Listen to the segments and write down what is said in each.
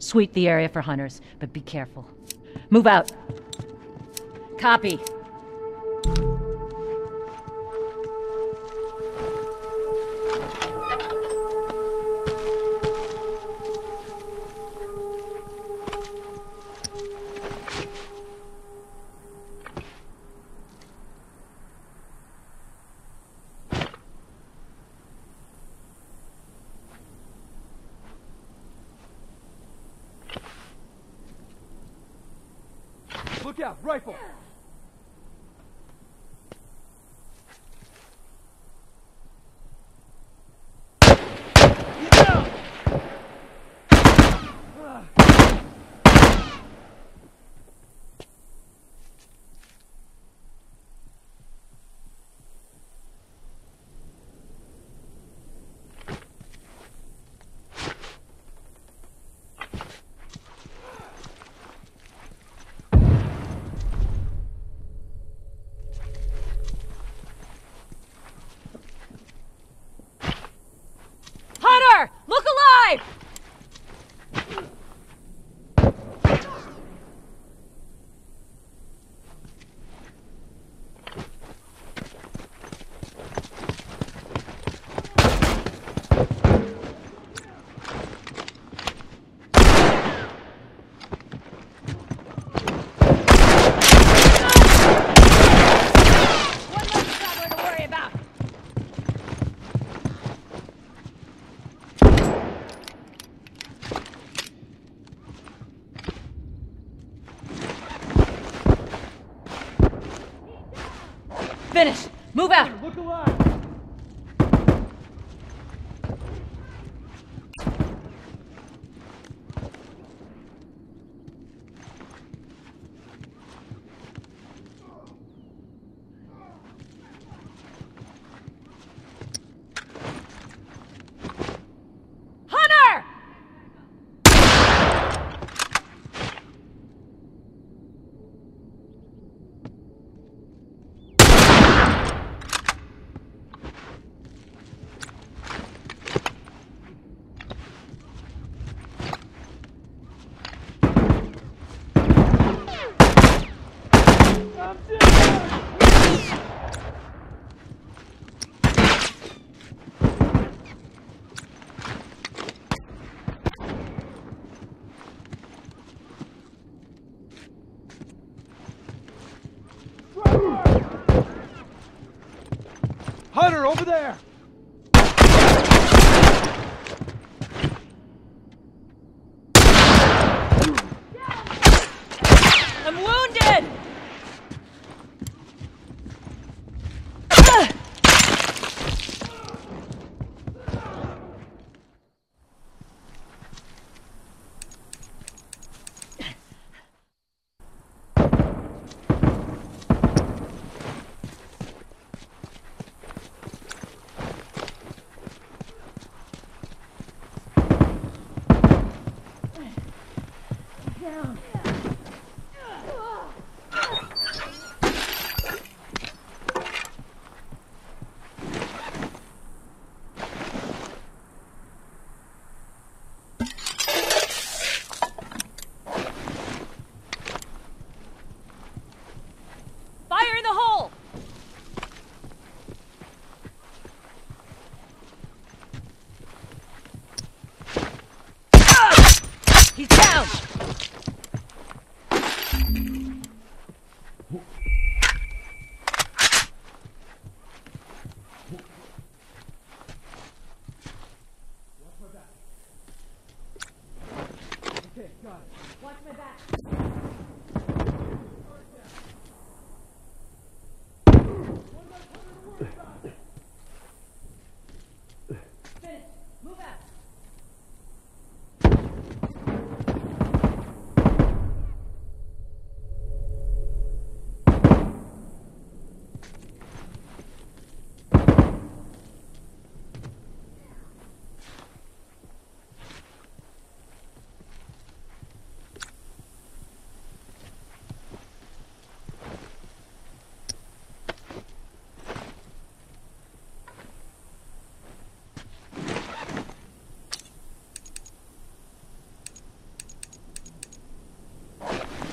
Sweep the area for hunters, but be careful. Move out. Copy. Look out! Rifle! Hunter! Look alive! Finish! Move out! Look alive! Hunter! Hunter, over there! I'm wounded!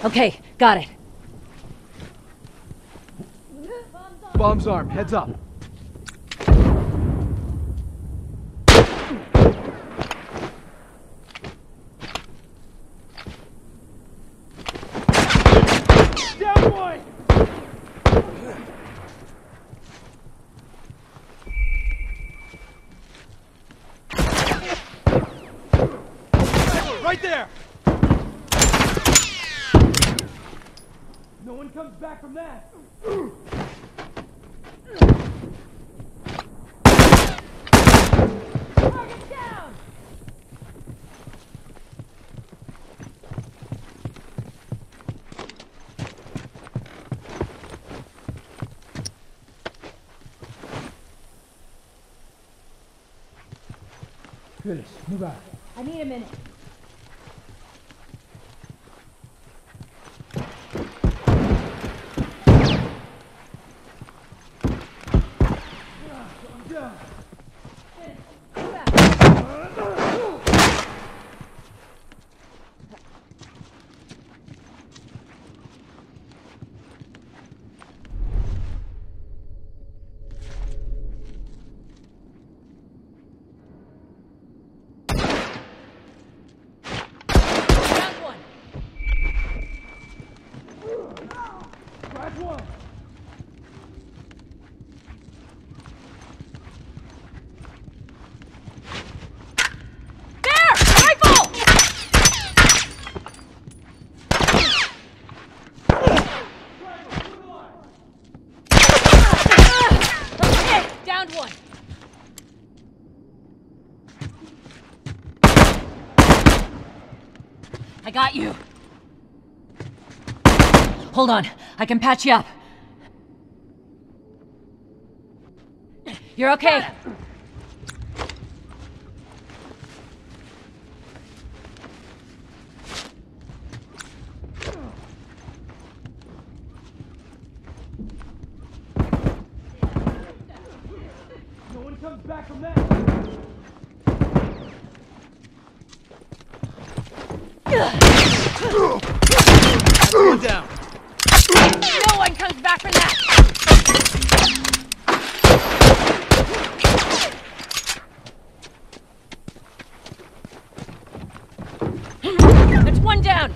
Okay, got it. Bomb's armed. Heads up. Down one! Right there! No one comes back from that! Target down! Finish. Move out. I need a minute. I'm down. Round one. Crack one. There! Rifle! Okay, downed one. I got you. Hold on, I can patch you up. You're okay. No one comes back from that! One down! No one comes back from that! That's one down!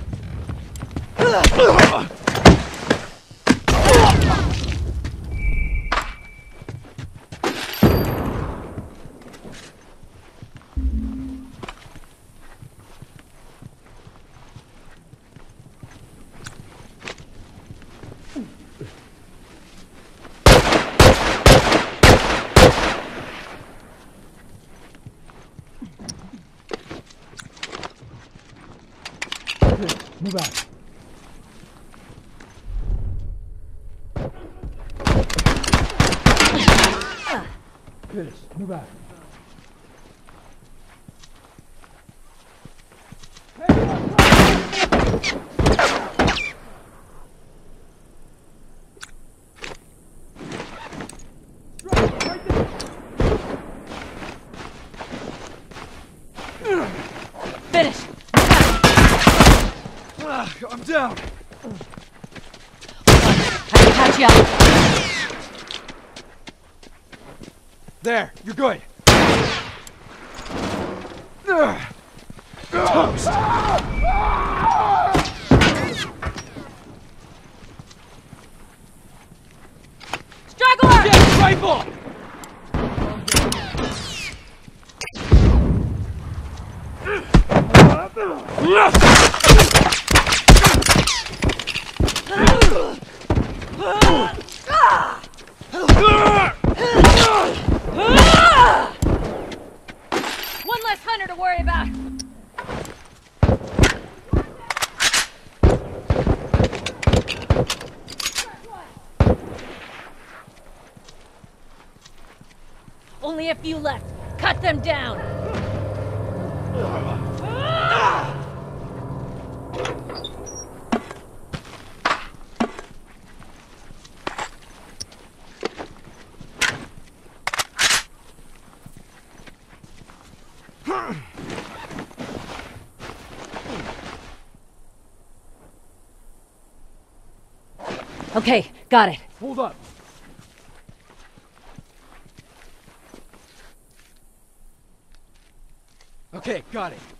Move out. Finish. Move out. Finish! I'm down. I can patch you up. There, you're good. Toast. Straggler! Get rifle! One less hunter to worry about. Only a few left. Cut them down. Okay, got it. Hold up. Okay, got it.